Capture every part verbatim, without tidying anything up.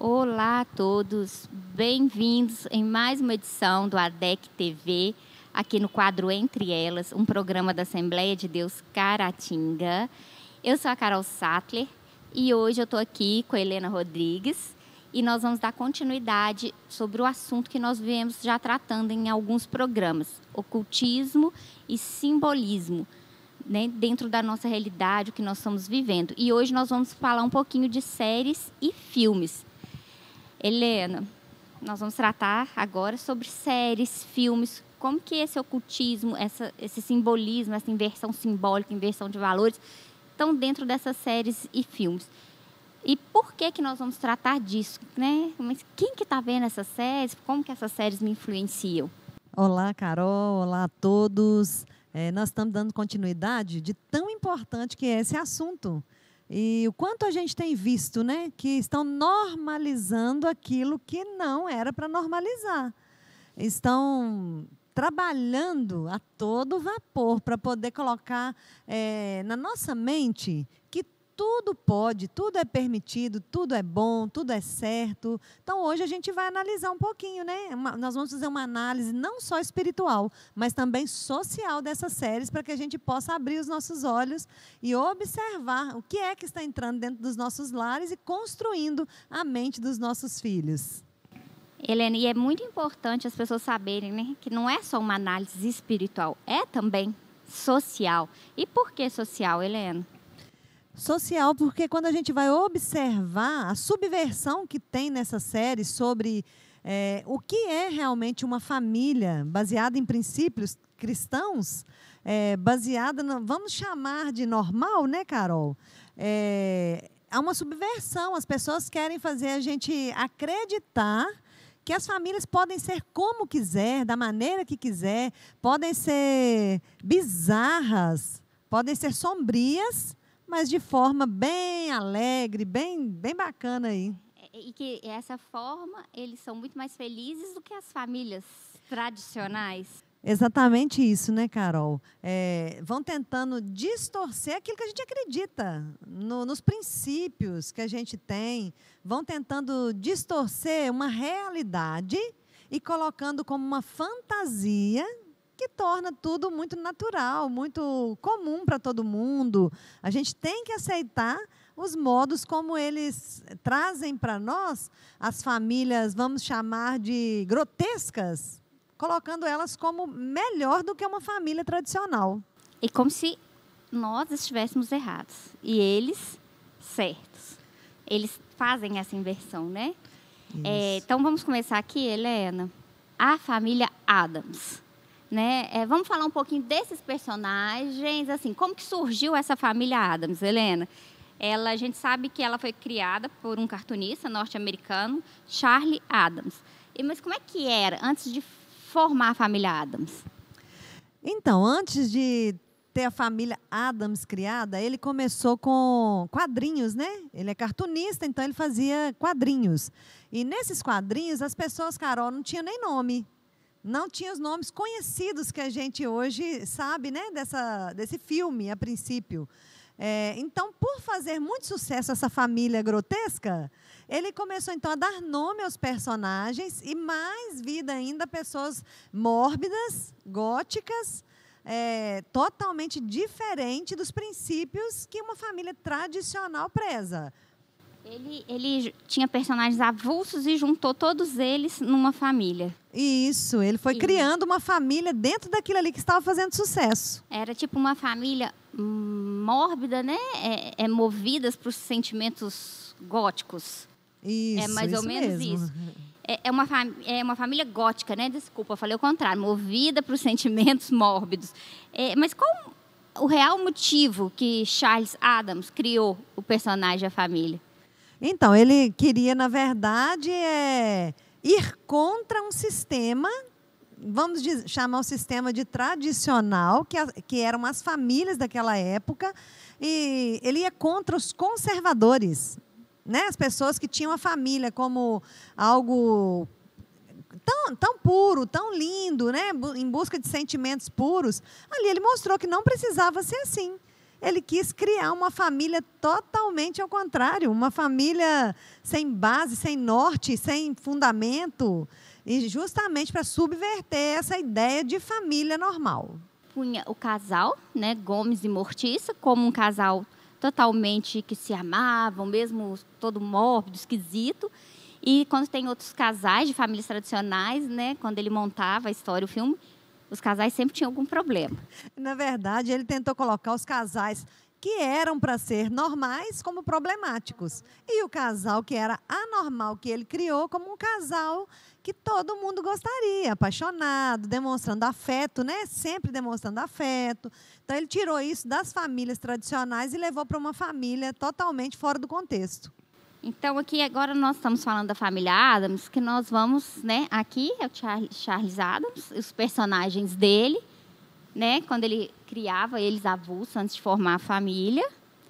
Olá a todos, bem-vindos em mais uma edição do A D E C T V, aqui no quadro Entre Elas, um programa da Assembleia de Deus Caratinga. Eu sou a Carol Sattler e hoje eu estou aqui com a Helena Rodrigues e nós vamos dar continuidade sobre o assunto que nós viemos já tratando em alguns programas, ocultismo e simbolismo, né, dentro da nossa realidade, o que nós estamos vivendo. E hoje nós vamos falar um pouquinho de séries e filmes. Helena, nós vamos tratar agora sobre séries, filmes, como que esse ocultismo, essa, esse simbolismo, essa inversão simbólica, inversão de valores, estão dentro dessas séries e filmes. E por que que nós vamos tratar disso, né? Mas quem que está vendo essas séries? Como que essas séries me influenciam? Olá, Carol. Olá a todos. É, nós estamos dando continuidade de tão importante que é esse assunto. E o quanto a gente tem visto, né, que estão normalizando aquilo que não era para normalizar. Estão trabalhando a todo vapor para poder colocar é, na nossa mente que tudo pode, tudo é permitido, tudo é bom, tudo é certo. Então, hoje a gente vai analisar um pouquinho, né? Uma, nós vamos fazer uma análise não só espiritual, mas também social dessas séries, para que a gente possa abrir os nossos olhos e observar o que é que está entrando dentro dos nossos lares e construindo a mente dos nossos filhos. Helena, e é muito importante as pessoas saberem, né, que não é só uma análise espiritual, é também social. E por que social, Helena? Social, porque quando a gente vai observar a subversão que tem nessa série sobre é, o que é realmente uma família baseada em princípios cristãos, é, baseada, no, vamos chamar de normal, né, Carol? É, há uma subversão, as pessoas querem fazer a gente acreditar que as famílias podem ser como quiser, da maneira que quiser, podem ser bizarras, podem ser sombrias, mas de forma bem alegre, bem, bem bacana aí. E que essa forma, eles são muito mais felizes do que as famílias tradicionais. Exatamente isso, né, Carol? É, vão tentando distorcer aquilo que a gente acredita, no, nos princípios que a gente tem, vão tentando distorcer uma realidade e colocando como uma fantasia que torna tudo muito natural, muito comum para todo mundo. A gente tem que aceitar os modos como eles trazem para nós as famílias, vamos chamar de grotescas, colocando elas como melhor do que uma família tradicional. E como se nós estivéssemos errados e eles certos. Eles fazem essa inversão, né? É, então vamos começar aqui, Helena. A família Addams. Né? É, vamos falar um pouquinho desses personagens, assim, como que surgiu essa família Addams, Helena? Ela, a gente sabe que ela foi criada por um cartunista norte-americano, Charlie Addams. E, mas como é que era antes de formar a família Addams? Então, antes de ter a família Addams criada, ele começou com quadrinhos, né? Ele é cartunista, então ele fazia quadrinhos. E nesses quadrinhos, as pessoas, Carol, não tinham nem nome. Não tinha os nomes conhecidos que a gente hoje sabe, né, dessa, desse filme, a princípio. É, então, por fazer muito sucesso essa família grotesca, ele começou, então, a dar nome aos personagens e mais vida ainda a pessoas mórbidas, góticas, é, totalmente diferente dos princípios que uma família tradicional preza. Ele, ele tinha personagens avulsos e juntou todos eles numa família. Isso, ele foi e... criando uma família dentro daquilo ali que estava fazendo sucesso. Era tipo uma família mórbida, né? É, é movidas por sentimentos góticos. Isso, é mais isso ou menos mesmo. isso. É, é, uma é uma família gótica, né? Desculpa, eu falei o contrário. Movida por sentimentos mórbidos. É, mas qual o real motivo que Charles Addams criou o personagem, a família? Então, ele queria, na verdade, é, ir contra um sistema, vamos dizer, chamar o sistema de tradicional, que, que eram as famílias daquela época, e ele ia contra os conservadores, né? As pessoas que tinham a família como algo tão, tão puro, tão lindo, né? Em busca de sentimentos puros. Ali ele mostrou que não precisava ser assim. ele quis criar uma família totalmente ao contrário, uma família sem base, sem norte, sem fundamento, e justamente para subverter essa ideia de família normal. Punha o casal, né, Gomes e Mortiça, como um casal totalmente que se amavam, mesmo todo mórbido, esquisito. E quando tem outros casais de famílias tradicionais, né, quando ele montava a história, o filme, os casais sempre tinham algum problema. Na verdade, ele tentou colocar os casais que eram para ser normais como problemáticos. E o casal que era anormal, que ele criou como um casal que todo mundo gostaria, apaixonado, demonstrando afeto, né? Sempre demonstrando afeto. Então, ele tirou isso das famílias tradicionais e levou para uma família totalmente fora do contexto. Então, aqui agora nós estamos falando da família Addams, que nós vamos, né? Aqui é o Charles Addams, os personagens dele, né? Quando ele criava eles avulsos antes de formar a família.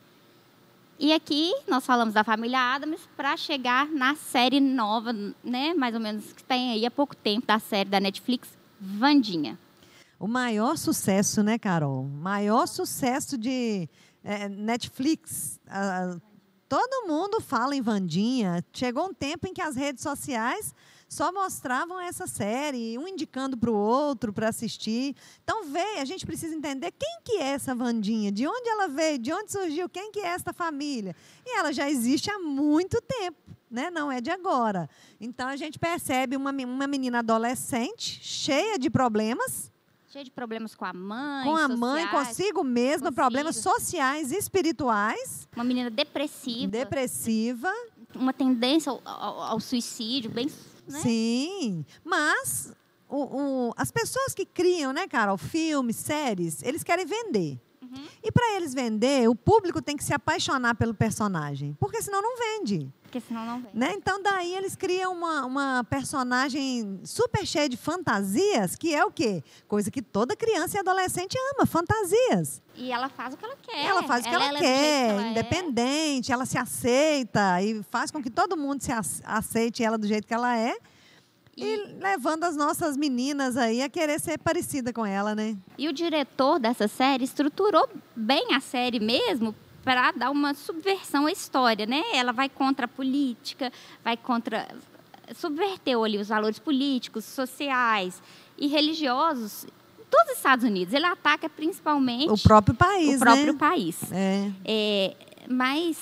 E aqui nós falamos da família Addams para chegar na série nova, né? Mais ou menos que tem aí há pouco tempo, da série da Netflix, Wandinha. O maior sucesso, né, Carol? O maior sucesso de é, Netflix. Uh, todo mundo fala em Wandinha. Chegou um tempo em que as redes sociais só mostravam essa série, um indicando para o outro para assistir. Então, veio, a gente precisa entender quem que é essa Wandinha, de onde ela veio, de onde surgiu, quem que é esta família. E ela já existe há muito tempo, né? Não é de agora. Então, a gente percebe uma, uma menina adolescente, cheia de problemas. Cheia de problemas com a mãe, Com a sociais, mãe, consigo mesma, consigo. Problemas sociais e espirituais. Uma menina depressiva. Depressiva. Uma tendência ao, ao, ao suicídio, bem... Né? Sim, mas o, o, as pessoas que criam, né, Carol, filmes, séries, eles querem vender. Uhum. E para eles vender, o público tem que se apaixonar pelo personagem, porque senão não vende. Porque senão não vende. Né? Então, daí eles criam uma, uma personagem super cheia de fantasias, que é o quê? Coisa que toda criança e adolescente ama, fantasias. E ela faz o que ela quer. Ela faz o que ela, ela quer, que ela independente, é. Ela se aceita e faz com que todo mundo se aceite ela do jeito que ela é. E, e levando as nossas meninas aí a querer ser parecida com ela, né? E o diretor dessa série estruturou bem a série mesmo para dar uma subversão à história, né? Ela vai contra a política, vai contra... subverteu ali os valores políticos, sociais e religiosos dos Estados Unidos. Ele ataca principalmente... O próprio país, O próprio né? país. É. É, mas...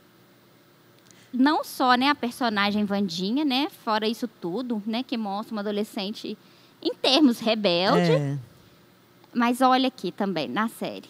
não só, né, a personagem Wandinha, né, fora isso tudo, né, que mostra uma adolescente em termos rebelde. É. Mas olha aqui também, na série.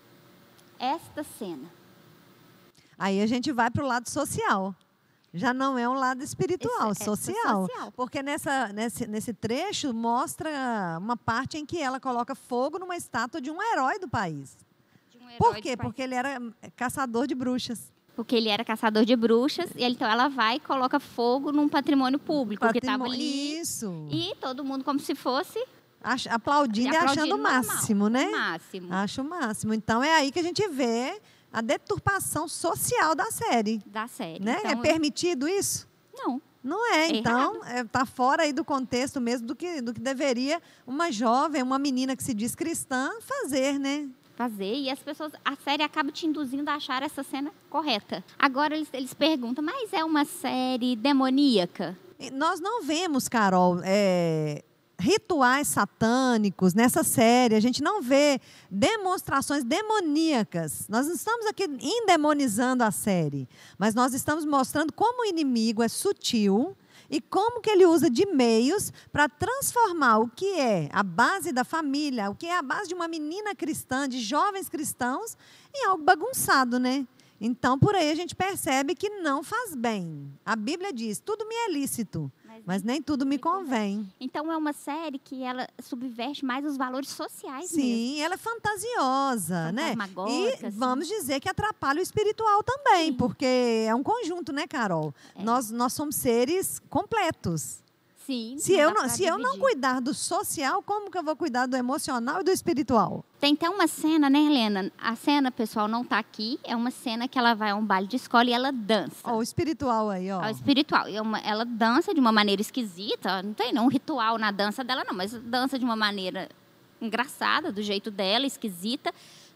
Esta cena. Aí a gente vai para o lado social. Já não é um lado espiritual, Isso, é social. social. Porque nessa, nesse, nesse trecho mostra uma parte em que ela coloca fogo numa estátua de um herói do país. De um herói Por quê? do país. Porque ele era caçador de bruxas. Porque ele era caçador de bruxas, e então ela vai e coloca fogo num patrimônio público Patrimônio, que estava ali. Isso. E todo mundo como se fosse... Ach, aplaudindo e achando o máximo, né? O máximo. Acho o máximo. Então, é aí que a gente vê a deturpação social da série. Da série. Né? Então, é permitido isso? Não. Não é. É Então, está fora aí do contexto mesmo do que, do que deveria uma jovem, uma menina que se diz cristã, fazer, né? Fazer, e as pessoas, a série acaba te induzindo a achar essa cena correta. Agora eles, eles perguntam, mas é uma série demoníaca? E nós não vemos, Carol, é, rituais satânicos nessa série, a gente não vê demonstrações demoníacas. Nós não estamos aqui endemonizando a série, mas nós estamos mostrando como o inimigo é sutil e como que ele usa de meios para transformar o que é a base da família, o que é a base de uma menina cristã, de jovens cristãos, em algo bagunçado, né? Então, por aí a gente percebe que não faz bem. A Bíblia diz, tudo me é lícito, mas, mas nem tudo me convém. Então, é uma série que ela subverte mais os valores sociais Sim, mesmo. ela é fantasiosa, né? E assim. vamos dizer que atrapalha o espiritual também, Sim. porque é um conjunto, né, Carol? É. Nós, nós somos seres completos. Sim. Se, eu não, se eu não cuidar do social, como que eu vou cuidar do emocional e do espiritual? Tem até uma cena, né, Helena? A cena, pessoal, não está aqui. É uma cena que ela vai a um baile de escola e ela dança. Ó, o espiritual aí, ó. ó o espiritual. É uma, ela dança de uma maneira esquisita. Não tem não, um ritual na dança dela, não. Mas dança de uma maneira engraçada, do jeito dela, esquisita.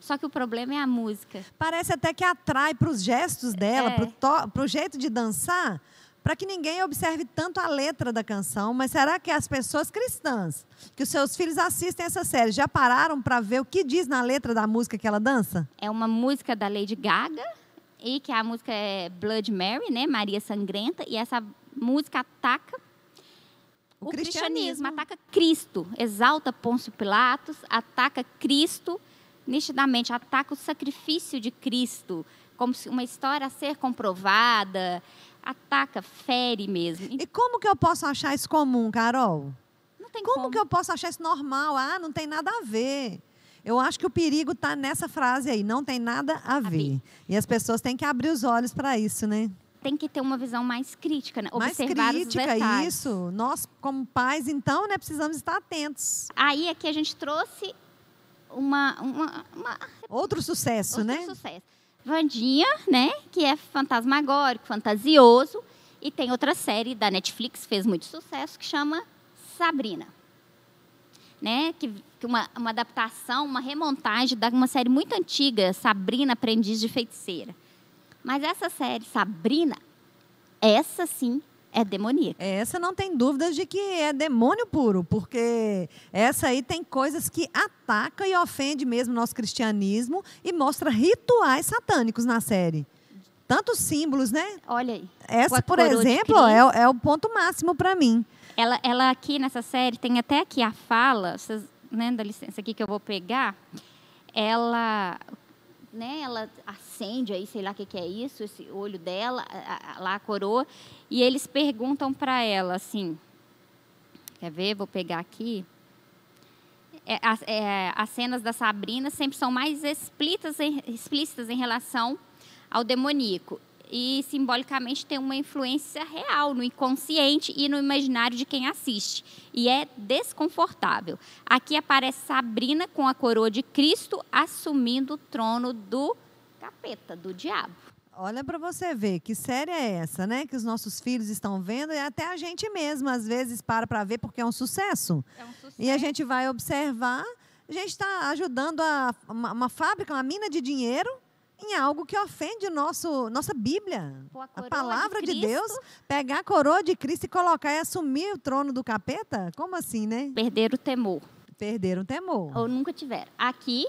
Só que o problema é a música. Parece até que atrai para os gestos dela, É. para o jeito de dançar, para que ninguém observe tanto a letra da canção. Mas será que as pessoas cristãs, que os seus filhos assistem essa série, já pararam para ver o que diz na letra da música que ela dança? É uma música da Lady Gaga, e que a música é Blood Mary, né? Maria Sangrenta, e essa música ataca O o, cristianismo. cristianismo. ataca Cristo, exalta Pôncio Pilatos, ataca Cristo, nitidamente, ataca o sacrifício de Cristo, como se uma história a ser comprovada, ataca, fere mesmo. E como que eu posso achar isso comum, Carol? Não tem Como como. que eu posso achar isso normal? Ah, não tem nada a ver. Eu acho que o perigo está nessa frase aí, não tem nada a ver. ver. E as pessoas têm que abrir os olhos para isso, né? Tem que ter uma visão mais crítica, né? Mais Observar os crítica, detalhes. isso. Nós, como pais, então, né, precisamos estar atentos. Aí é que a gente trouxe uma, uma, uma Outro sucesso, outro né? sucesso. Vandinha, né? Que é fantasmagórico, fantasioso. E tem outra série da Netflix, fez muito sucesso, que chama Sabrina. Né? Que, que uma, uma adaptação, uma remontagem de uma série muito antiga, Sabrina, Aprendiz de Feiticeira. Mas essa série, Sabrina, essa sim é demoníaca. Essa não tem dúvidas de que é demônio puro, porque essa aí tem coisas que ataca e ofende mesmo o nosso cristianismo e mostra rituais satânicos na série. Tantos símbolos, né? Olha aí. Essa, a por coroa de exemplo, ó, Cristo. é, é o ponto máximo para mim. Ela, ela aqui nessa série, tem até aqui a fala, vocês, né, dá licença aqui que eu vou pegar. Ela, né, ela acende aí, sei lá o que, que é isso, esse olho dela, a, a, lá a coroa, e eles perguntam para ela assim, quer ver? Vou pegar aqui. É, as, é, as cenas da Sabrina sempre são mais explícitas em, explícitas em relação ao demoníaco. E, simbolicamente, tem uma influência real no inconsciente e no imaginário de quem assiste. E é desconfortável. Aqui aparece Sabrina com a coroa de Cristo assumindo o trono do capeta, do diabo. Olha para você ver que série é essa, né? Que os nossos filhos estão vendo e até a gente mesmo, às vezes, para para ver porque é um sucesso. É um sucesso. E a gente vai observar, a gente está ajudando a, uma, uma fábrica, uma mina de dinheiro, em algo que ofende o nosso, nossa Bíblia, Pô, a a coroa palavra de de, Cristo. Deus, pegar a coroa de Cristo e colocar e assumir o trono do capeta? Como assim, né? Perder o temor. Perderam o temor. Ou nunca tiveram. Aqui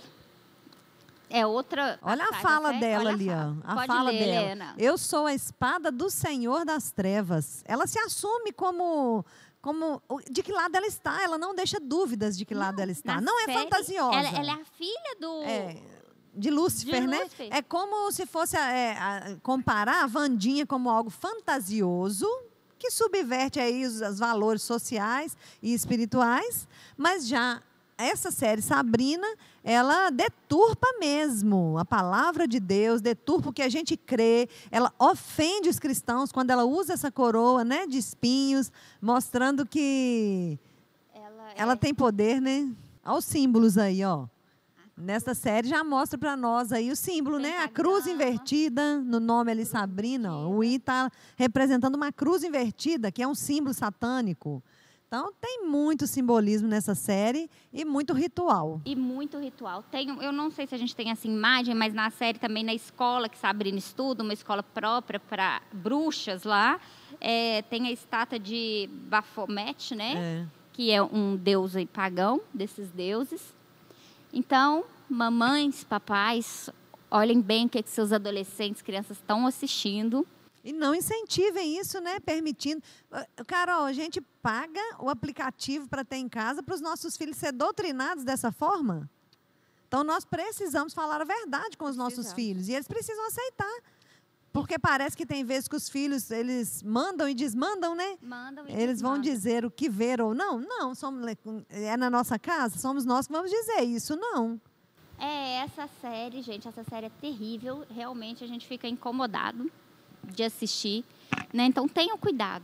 é outra... Olha a passagem fala da série. dela Olha ali, fala. ó. A Pode fala ler, dela. Helena. Eu sou a espada do Senhor das trevas. Ela se assume como, como de que lado ela está. Ela não deixa dúvidas de que lado ela está. Na Não é série, fantasiosa. Ela, ela é a filha do... É, de Lúcifer, De né? Lúcifer. É como se fosse é, a- comparar a Wandinha como algo fantasioso, que subverte aí os, os valores sociais e espirituais, mas já essa série Sabrina, ela deturpa mesmo a palavra de Deus, deturpa o que a gente crê, ela ofende os cristãos quando ela usa essa coroa, né, de espinhos, mostrando que Ela, ela é- tem poder, né? Olha os símbolos aí, ó. Nesta série já mostra para nós aí o símbolo, né? A cruz Pentagrama. invertida, no nome ali Sabrina. Ó. O I está representando uma cruz invertida, que é um símbolo satânico. Então, tem muito simbolismo nessa série e muito ritual. E muito ritual. Tem, eu não sei se a gente tem essa imagem, mas na série também, na escola que Sabrina estuda, uma escola própria para bruxas lá, é, tem a estátua de Baphomet, né? É. Que é um deus aí pagão, desses deuses. Então, mamães, papais, olhem bem o que, que seus adolescentes, crianças estão assistindo. E não incentivem isso, né? Permitindo. Ah, Carol, a gente paga o aplicativo para ter em casa para os nossos filhos ser doutrinados dessa forma? Então, nós precisamos falar a verdade com os nossos Precisamos. filhos. E eles precisam aceitar. Porque parece que tem vezes que os filhos, eles mandam e desmandam, né? Mandam e Eles vão desmandam. dizer o que ver ou não. Não, somos, é na nossa casa, somos nós que vamos dizer isso, não. É, essa série, gente, essa série é terrível. Realmente a gente fica incomodado de assistir, né? Então tenham cuidado.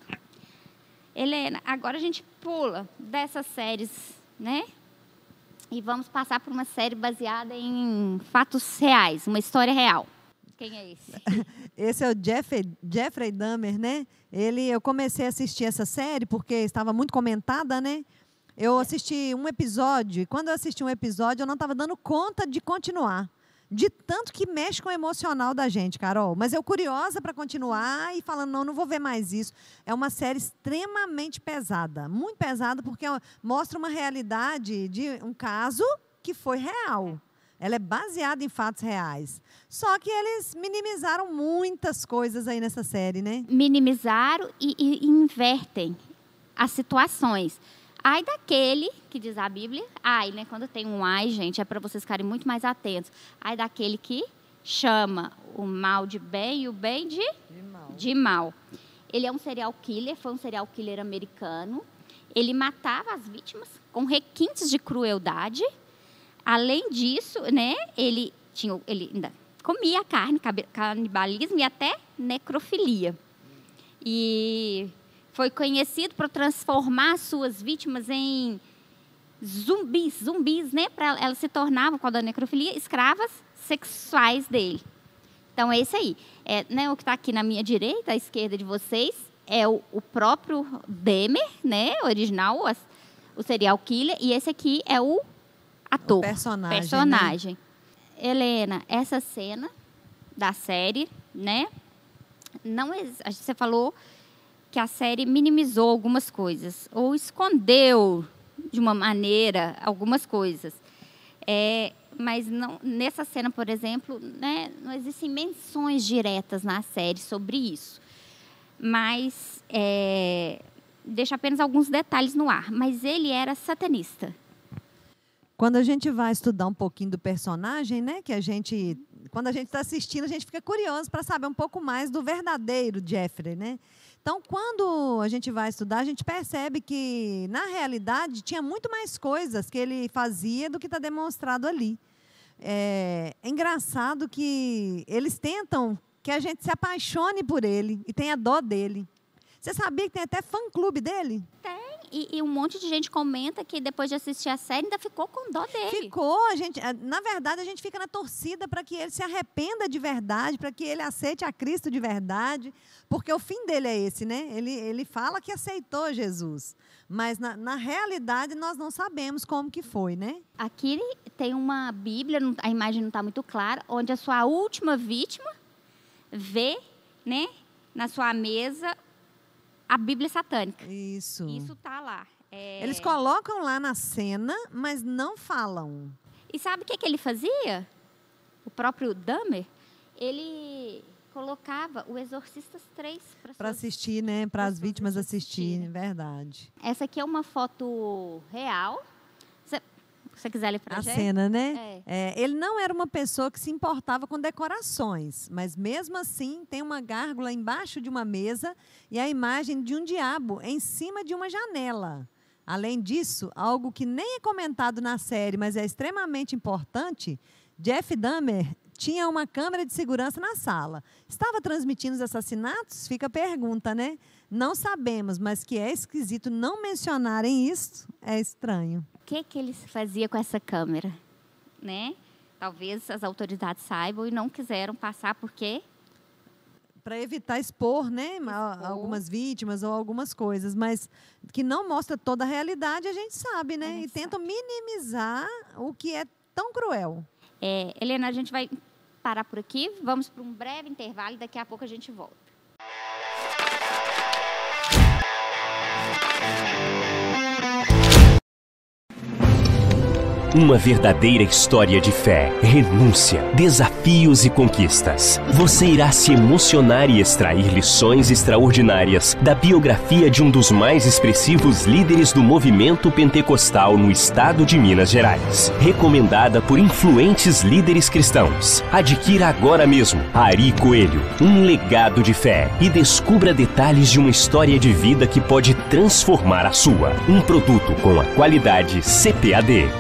Helena, agora a gente pula dessas séries, né? E vamos passar por uma série baseada em fatos reais, uma história real. Quem é esse? Esse é o Jeffrey, Jeffrey Dahmer, né? Ele, eu comecei a assistir essa série porque estava muito comentada, né? Eu assisti um episódio e quando eu assisti um episódio eu não estava dando conta de continuar. de tanto que mexe com o emocional da gente, Carol. Mas eu curiosa para continuar e falando, não, não vou ver mais isso. É uma série extremamente pesada, muito pesada, porque mostra uma realidade de um caso que foi real. Ela é baseada em fatos reais. Só que eles minimizaram muitas coisas aí nessa série, né? Minimizaram e, e invertem as situações. Ai daquele, que diz a Bíblia, ai, né? Quando tem um ai, gente, é para vocês ficarem muito mais atentos. Ai daquele que chama o mal de bem e o bem de, de, mal. de mal. Ele é um serial killer, foi um serial killer americano. Ele matava as vítimas com requintes de crueldade. Além disso, né, ele, tinha, ele ainda comia carne, canibalismo e até necrofilia. E foi conhecido por transformar suas vítimas em zumbis, zumbis, né? Pra, elas se tornavam, com a necrofilia, escravas sexuais dele. Então, é isso aí. É, né, o que está aqui na minha direita, à esquerda de vocês, é o, o próprio Dahmer, né? Original, o, o serial killer. E esse aqui é o ator. O personagem. personagem. Né? Helena, essa cena da série, né? Não, você falou que a série minimizou algumas coisas, ou escondeu de uma maneira algumas coisas. É, mas não, nessa cena, por exemplo, né, não existem menções diretas na série sobre isso. Mas é, deixa apenas alguns detalhes no ar. Mas ele era satanista. Quando a gente vai estudar um pouquinho do personagem, né, que a gente, quando a gente está assistindo, a gente fica curioso para saber um pouco mais do verdadeiro Jeffrey, né? Então, quando a gente vai estudar, a gente percebe que, na realidade, tinha muito mais coisas que ele fazia do que está demonstrado ali. É, é engraçado que eles tentam que a gente se apaixone por ele e tenha dó dele. Você sabia que tem até fã-clube dele? Tem. E, e um monte de gente comenta que depois de assistir a série ainda ficou com dó dele. Ficou. A gente, na verdade, a gente fica na torcida para que ele se arrependa de verdade, para que ele aceite a Cristo de verdade, porque o fim dele é esse, né? Ele, ele fala que aceitou Jesus, mas na, na realidade nós não sabemos como que foi, né? Aqui tem uma Bíblia, a imagem não está muito clara, onde a sua última vítima vê, né, na sua mesa a Bíblia satânica. Isso. Isso está lá. É... Eles colocam lá na cena, mas não falam. E sabe o que, que ele fazia? O próprio Dahmer, ele colocava o Exorcistas três para suas... assistir, né? Para as vítimas assistirem, assistir. Verdade. Essa aqui é uma foto real. Se você quiser ler para a gente. cena, né? É. É, ele não era uma pessoa que se importava com decorações, mas mesmo assim tem uma gárgula embaixo de uma mesa e a imagem de um diabo em cima de uma janela. Além disso, algo que nem é comentado na série, mas é extremamente importante, Jeff Dahmer tinha uma câmera de segurança na sala. Estava transmitindo os assassinatos? Fica a pergunta, né? Não sabemos, mas que é esquisito não mencionarem isso, é estranho. O que, que ele fazia com essa câmera? Né? Talvez as autoridades saibam e não quiseram passar, porque... Para evitar expor, né, expor algumas vítimas ou algumas coisas, mas que não mostra toda a realidade, a gente sabe, né? Gente e tentam sabe. minimizar o que é tão cruel. É, Helena, a gente vai parar por aqui, vamos para um breve intervalo e daqui a pouco a gente volta. Uma verdadeira história de fé, renúncia, desafios e conquistas. Você irá se emocionar e extrair lições extraordinárias da biografia de um dos mais expressivos líderes do movimento pentecostal no estado de Minas Gerais. Recomendada por influentes líderes cristãos. Adquira agora mesmo Ari Coelho, um legado de fé, e descubra detalhes de uma história de vida que pode transformar a sua. Um produto com a qualidade C P A D.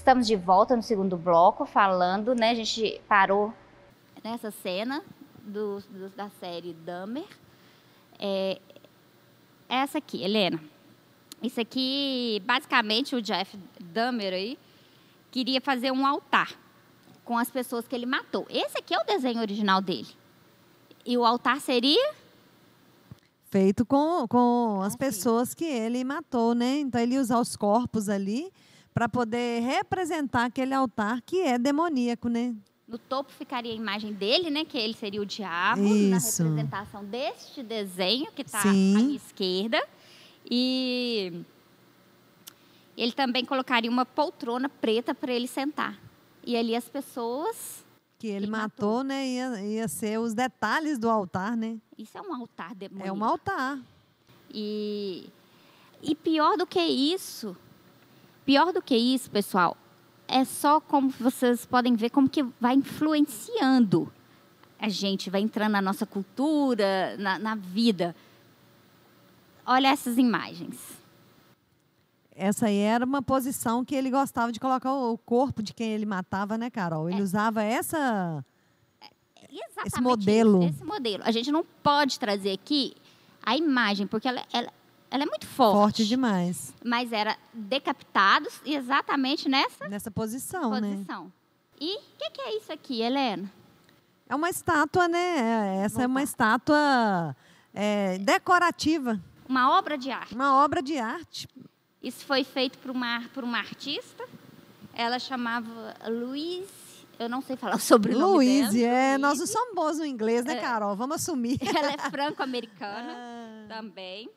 Estamos de volta no segundo bloco, falando, né? A gente parou nessa cena do, do, da série Dahmer. É, essa aqui, Helena. Isso aqui, basicamente, o Jeff Dahmer aí queria fazer um altar com as pessoas que ele matou. Esse aqui é o desenho original dele. E o altar seria... feito com, com Ah, as sim. pessoas que ele matou, né? Então, ele ia usar os corpos ali para poder representar aquele altar que é demoníaco, né? No topo ficaria a imagem dele, né? Que ele seria o diabo, Isso. na representação deste desenho que está à Sim. minha esquerda. E ele também colocaria uma poltrona preta para ele sentar. E ali as pessoas... Que ele Ele matou, matou. né? Ia, ia ser os detalhes do altar, né? Isso é um altar demoníaco. É um altar. E, e pior do que isso, pior do que isso, pessoal, é só como vocês podem ver como que vai influenciando a gente, vai entrando na nossa cultura, na, na vida. Olha essas imagens. Essa aí era uma posição que ele gostava de colocar o corpo de quem ele matava, né, Carol? Ele É. usava essa... Exatamente Esse modelo. isso, esse modelo. A gente não pode trazer aqui a imagem, porque ela, ela, ela é muito forte. Forte demais. Mas era decapitados exatamente nessa Nessa posição, né? posição. E o que, que é isso aqui, Helena? É uma estátua, né? Essa é uma Voltar. estátua é, decorativa. Uma obra de arte. Uma obra de arte. Isso foi feito por uma, por uma artista. Ela chamava Louise, eu não sei falar sobre o nome Luiz, dela. é. Nós não Louise. somos bons no inglês, né, É. Carol? Vamos assumir. Ela é franco-americana Ah. também,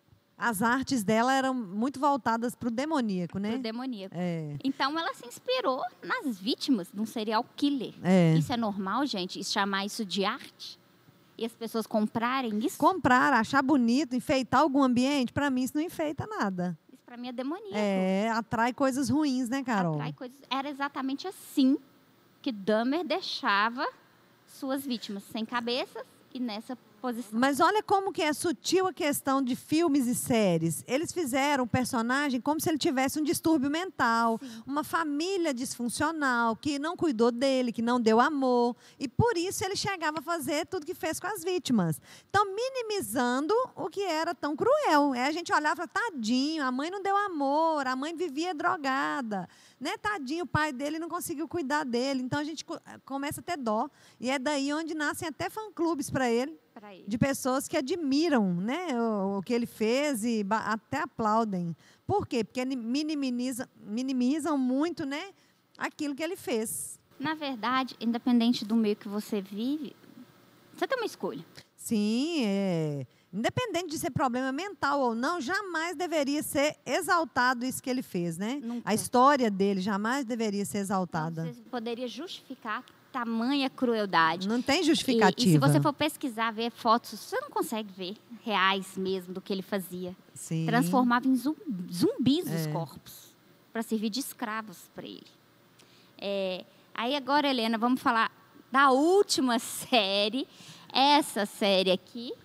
As artes dela eram muito voltadas para o demoníaco, né? pro demoníaco. É. Então, ela se inspirou nas vítimas de um serial killer. É. Isso é normal, gente? Isso, chamar isso de arte? E as pessoas comprarem isso? Comprar, achar bonito, enfeitar algum ambiente, para mim isso não enfeita nada. Isso, para mim, é demoníaco. É, atrai coisas ruins, né, Carol? Atrai coisas. Era exatamente assim que Dahmer deixava suas vítimas, sem cabeças e nessa posição. Mas olha como que é sutil a questão de filmes e séries. Eles fizeram o personagem como se ele tivesse um distúrbio mental, Sim. uma família disfuncional, que não cuidou dele, que não deu amor. E por isso ele chegava a fazer tudo que fez com as vítimas. Então, minimizando o que era tão cruel. Aí a gente olhava e falava, tadinho, a mãe não deu amor, a mãe vivia drogada. Né? Tadinho, o pai dele não conseguiu cuidar dele. Então, a gente co- começa a ter dó. E é daí onde nascem até fã-clubes para ele. Pra ele. De pessoas que admiram, né, o, o que ele fez e ba- até aplaudem. Por quê? Porque ele minimiza, minimizam muito, né, aquilo que ele fez. Na verdade, independente do meio que você vive, você tem uma escolha. Sim, é, independente de ser problema mental ou não, jamais deveria ser exaltado isso que ele fez, né? Nunca. A história dele jamais deveria ser exaltada. Você poderia justificar tamanha crueldade. Não tem E, justificativa. e se você for pesquisar, ver fotos, você não consegue ver reais mesmo do que ele fazia. Sim. Transformava em zum- zumbis os É. corpos, para servir de escravos para ele. É, aí agora, Helena, vamos falar da última série. Essa série aqui,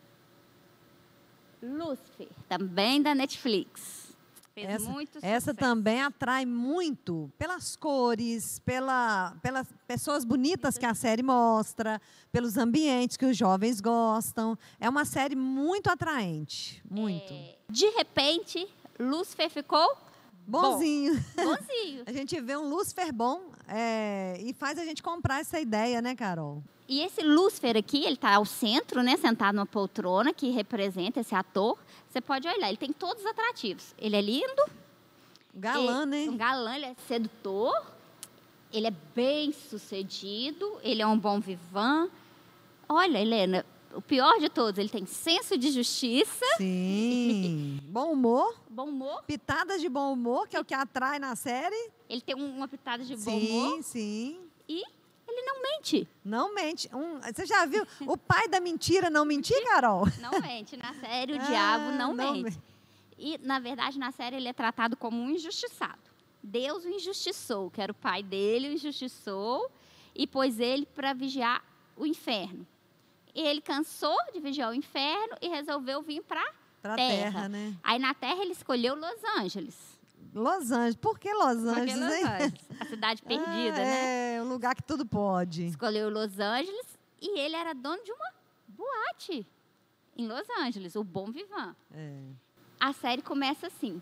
Lucifer, também da Netflix. Fez Essa, muito essa sucesso. também atrai muito pelas cores, pela, pelas pessoas bonitas que a série mostra, pelos ambientes que os jovens gostam. É uma série muito atraente, muito. É, de repente, Lucifer ficou Bonzinho. bonzinho. A gente vê um Lúcifer bom é, e faz a gente comprar essa ideia, né, Carol? E esse Lúcifer aqui, ele está ao centro, né, sentado numa poltrona que representa esse ator. Você pode olhar, ele tem todos os atrativos. Ele é lindo. Galã, ele, né? Um galã, ele é sedutor. Ele é bem sucedido. Ele é um bom vivant. Olha, Helena, o pior de todos, ele tem senso de justiça, Sim. Bom humor, bom humor. pitadas de bom humor, que é o que atrai na série. Ele tem um- uma pitada de bom Sim, humor. sim. E ele não mente. Não mente. Um, você já viu o pai da mentira não mentir, Carol? Não mente. Na série, o Ah, diabo não, não mente. mente. E, na verdade, na série, ele é tratado como um injustiçado. Deus o injustiçou, que era o pai dele, o injustiçou e pôs ele para vigiar o inferno. E ele cansou de vigiar o inferno e resolveu vir para Pra terra. terra, né? Aí, na Terra, ele escolheu Los Angeles. Los Angeles. Por que Los Angeles, Porque Los hein? Angeles, a cidade perdida, ah, né? É, um lugar que tudo pode. Escolheu Los Angeles e ele era dono de uma boate em Los Angeles, o Bon Vivant. É. A série começa assim.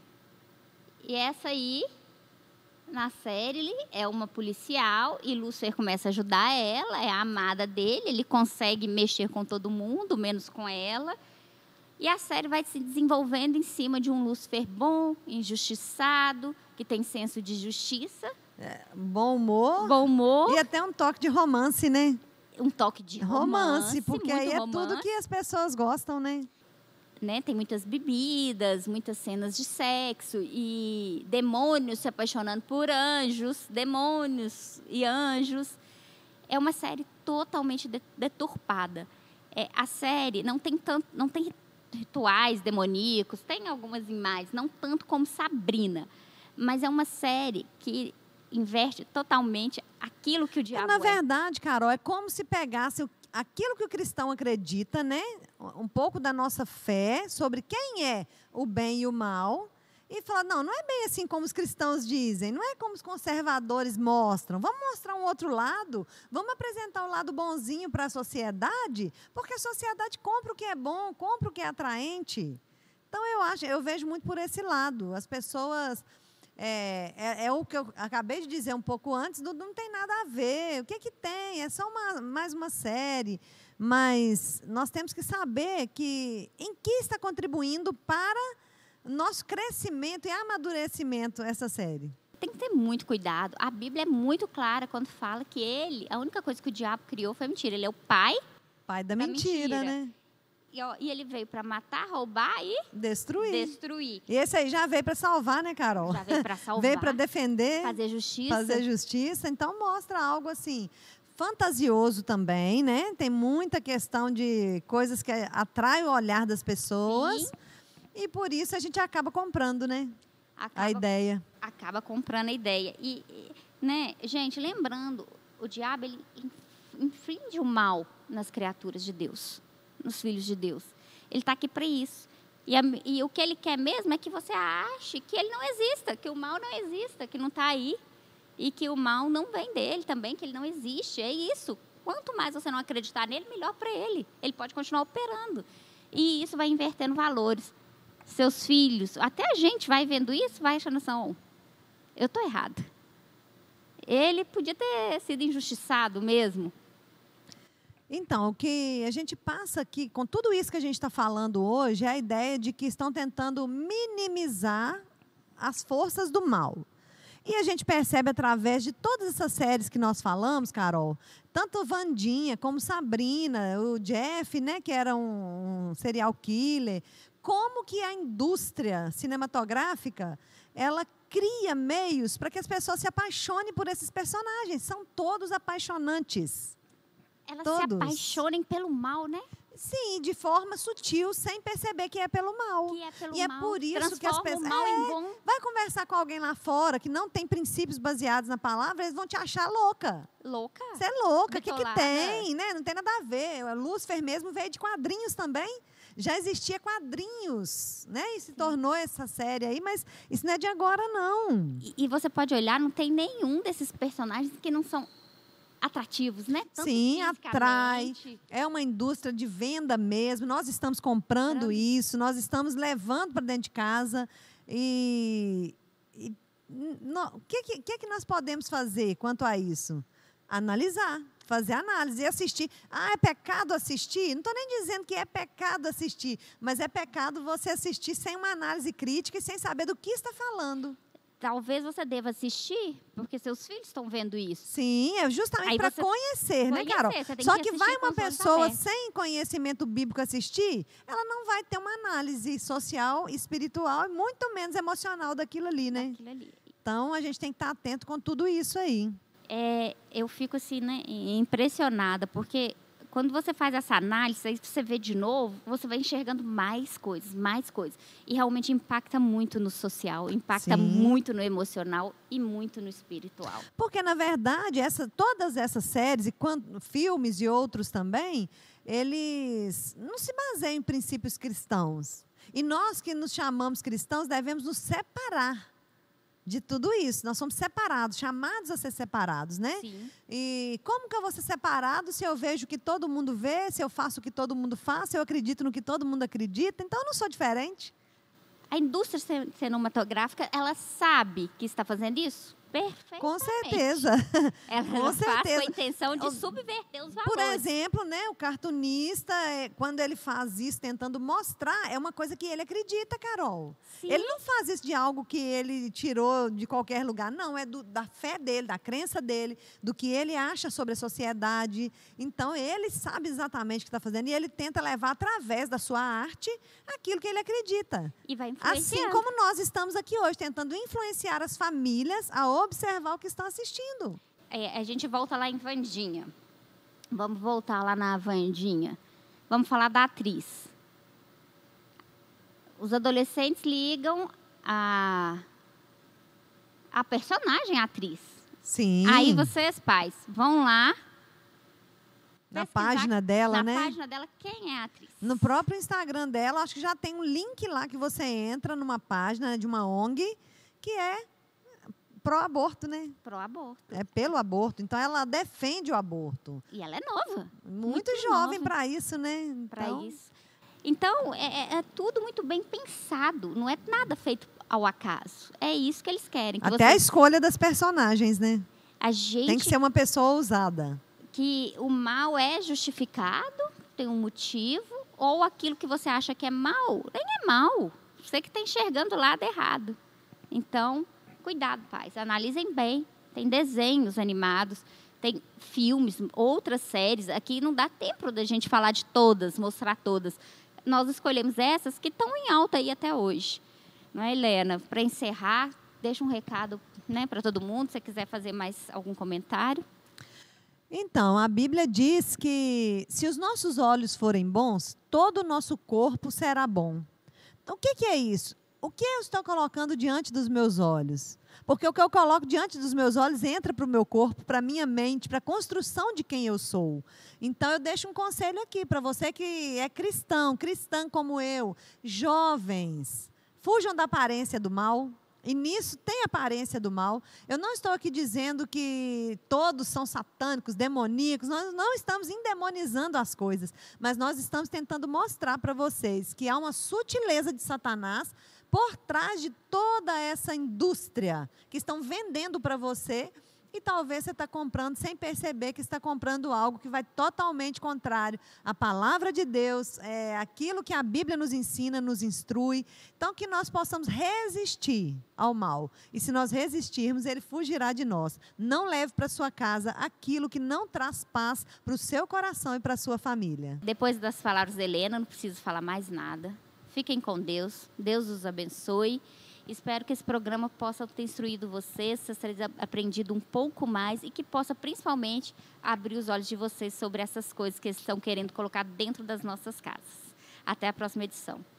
E essa aí, na série, ele é uma policial e Lúcifer começa a ajudar ela, é a amada dele, ele consegue mexer com todo mundo, menos com ela. E a série vai se desenvolvendo em cima de um Lúcifer bom, injustiçado, que tem senso de justiça. É, bom humor. Bom humor. E até um toque de romance, né? Um toque de romance. Romance, porque muito aí é romance, tudo que as pessoas gostam, né? né? Tem muitas bebidas, muitas cenas de sexo e demônios se apaixonando por anjos, demônios e anjos. É uma série totalmente deturpada. É, a série não tem tanto, não tem rituais demoníacos, tem algumas imagens, não tanto como Sabrina, mas é uma série que inverte totalmente aquilo que o diabo Na é. verdade, Carol, é como se pegasse aquilo que o cristão acredita, né? Um pouco da nossa fé sobre quem é o bem e o mal, e falar, não, não é bem assim como os cristãos dizem, não é como os conservadores mostram. Vamos mostrar um outro lado, vamos apresentar o lado bonzinho para a sociedade, porque a sociedade compra o que é bom, compra o que é atraente. Então, eu acho, eu vejo muito por esse lado. As pessoas... É, é, é o que eu acabei de dizer um pouco antes, não, não tem nada a ver. O que que tem? É só uma, mais uma série. Mas nós temos que saber que, em que está contribuindo para nosso crescimento e amadurecimento essa série. Tem que ter muito cuidado. A Bíblia é muito clara quando fala que ele, a única coisa que o diabo criou foi mentira. Ele é o pai, pai da, da mentira, mentira, né? E, ó, e ele veio para matar, roubar e destruir. destruir. E esse aí já veio para salvar, né, Carol? Já veio para salvar. Veio para defender. Fazer justiça. Fazer justiça. Então, mostra algo assim, fantasioso também, né? Tem muita questão de coisas que atraem o olhar das pessoas. Sim. E por isso a gente acaba comprando, né? Acaba, a ideia. Acaba comprando a ideia. E, e, né, gente, lembrando, o diabo, ele infringe o mal nas criaturas de Deus. Nos filhos de Deus. Ele está aqui para isso. E, a, e o que ele quer mesmo é que você ache que ele não exista, que o mal não exista, que não está aí. E que o mal não vem dele também, que ele não existe. É isso. Quanto mais você não acreditar nele, melhor para ele. Ele pode continuar operando. E isso vai invertendo valores. Seus filhos, até a gente vai vendo isso, vai achando assim, oh, eu estou errada. Ele podia ter sido injustiçado mesmo. Então, o que a gente passa aqui, com tudo isso que a gente está falando hoje, é a ideia de que estão tentando minimizar as forças do mal. E a gente percebe através de todas essas séries que nós falamos, Carol, tanto Wandinha como Sabrina, o Jeff, né, que era um, um serial killer, como que a indústria cinematográfica, ela cria meios para que as pessoas se apaixonem por esses personagens. São todos apaixonantes. Elas Todos. se apaixonem pelo mal, né? Sim, de forma sutil, sem perceber que é pelo mal. Que é pelo e mal. é por isso que as pessoas... o mal é, em bom. Vai conversar com alguém lá fora que não tem princípios baseados na palavra, eles vão te achar louca. Louca? Você é louca, o que, que Bitolada. tem? Né? Não tem nada a ver. O Lúcifer mesmo veio de quadrinhos também. Já existia quadrinhos, né? E se tornou essa série aí, mas isso não é de agora, não. E, e você pode olhar, não tem nenhum desses personagens que não são atrativos, né? Tanto Sim, atrai. fisicamente. É uma indústria de venda mesmo. Nós estamos comprando Caramba. isso, nós estamos levando para dentro de casa. E, e no, o que, que, que, que nós podemos fazer quanto a isso? Analisar, fazer análise e assistir. Ah, é pecado assistir? Não estou nem dizendo que é pecado assistir, mas é pecado você assistir sem uma análise crítica e sem saber do que está falando. Talvez você deva assistir, porque seus filhos estão vendo isso. Sim, é justamente Aí para você conhecer, né, conhecer, Carol? você tem Só que que vai assistir com uma os olhos pessoa abertos. sem conhecimento bíblico assistir, ela não vai ter uma análise social, espiritual e muito menos emocional daquilo ali, né? Aquilo ali. Então, a gente tem que estar atento com tudo isso aí. É, eu fico assim, né, impressionada, porque quando você faz essa análise, aí você vê de novo, você vai enxergando mais coisas, mais coisas. E realmente impacta muito no social, impacta Sim. muito no emocional e muito no espiritual. Porque, na verdade, essa, todas essas séries, e quando, filmes e outros também, eles não se baseiam em princípios cristãos. E nós que nos chamamos cristãos devemos nos separar de tudo isso. Nós somos separados, chamados a ser separados, né? Sim. E como que eu vou ser separado se eu vejo o que todo mundo vê, se eu faço o que todo mundo faz, se eu acredito no que todo mundo acredita? Então, eu não sou diferente. A indústria cinematográfica, ela sabe que está fazendo isso? Perfeitamente. Com certeza. Ela Com faz certeza. com a intenção de subverter os valores. Por exemplo, né, o cartunista, é, quando ele faz isso tentando mostrar, é uma coisa que ele acredita, Carol. Sim. Ele não faz isso de algo que ele tirou de qualquer lugar. Não, é do, da fé dele, da crença dele, do que ele acha sobre a sociedade. Então, ele sabe exatamente o que está fazendo e ele tenta levar através da sua arte aquilo que ele acredita. E vai influenciar. Assim como nós estamos aqui hoje, tentando influenciar as famílias a observar o que estão assistindo. É, a gente volta lá em Wandinha. Vamos voltar lá na Wandinha. Vamos falar da atriz. Os adolescentes ligam a, a personagem a atriz. Sim. Aí vocês, pais, vão lá. Na página dela, na né? Na página dela, quem é a atriz? No próprio Instagram dela, acho que já tem um link lá que você entra numa página de uma O N G que é pró-aborto, né? Pró-aborto. É pelo aborto. Então, ela defende o aborto. E ela é nova. Muito, muito jovem para isso, né? Então... Para isso. Então, é, é tudo muito bem pensado. Não é nada feito ao acaso. É isso que eles querem. Que Até você... a escolha das personagens, né? A gente... Tem que ser uma pessoa ousada. Que o mal é justificado, tem um motivo, ou aquilo que você acha que é mal, nem é mal. Você que está enxergando o lado errado. Então... Cuidado, pais. Analisem bem. Tem desenhos animados, tem filmes, outras séries. Aqui não dá tempo da gente falar de todas, mostrar todas. Nós escolhemos essas que estão em alta aí até hoje. Não é, Helena? Para encerrar, deixa um recado, né, para todo mundo. Se você quiser fazer mais algum comentário. Então, a Bíblia diz que se os nossos olhos forem bons, todo o nosso corpo será bom. Então, o que, que é isso? O que eu estou colocando diante dos meus olhos? Porque o que eu coloco diante dos meus olhos entra para o meu corpo, para a minha mente, para a construção de quem eu sou. Então, eu deixo um conselho aqui para você que é cristão, cristã como eu. Jovens, fujam da aparência do mal. E nisso tem aparência do mal. Eu não estou aqui dizendo que todos são satânicos, demoníacos. Nós não estamos endemonizando as coisas. Mas nós estamos tentando mostrar para vocês que há uma sutileza de Satanás por trás de toda essa indústria que estão vendendo para você e talvez você está comprando sem perceber que está comprando algo que vai totalmente contrário à palavra de Deus, é, aquilo que a Bíblia nos ensina, nos instrui. Então, que nós possamos resistir ao mal. E se nós resistirmos, ele fugirá de nós. Não leve para sua casa aquilo que não traz paz para o seu coração e para a sua família. Depois das palavras da Helena, não preciso falar mais nada. Fiquem com Deus, Deus os abençoe. Espero que esse programa possa ter instruído vocês, vocês terem aprendido um pouco mais e que possa principalmente abrir os olhos de vocês sobre essas coisas que eles estão querendo colocar dentro das nossas casas. Até a próxima edição.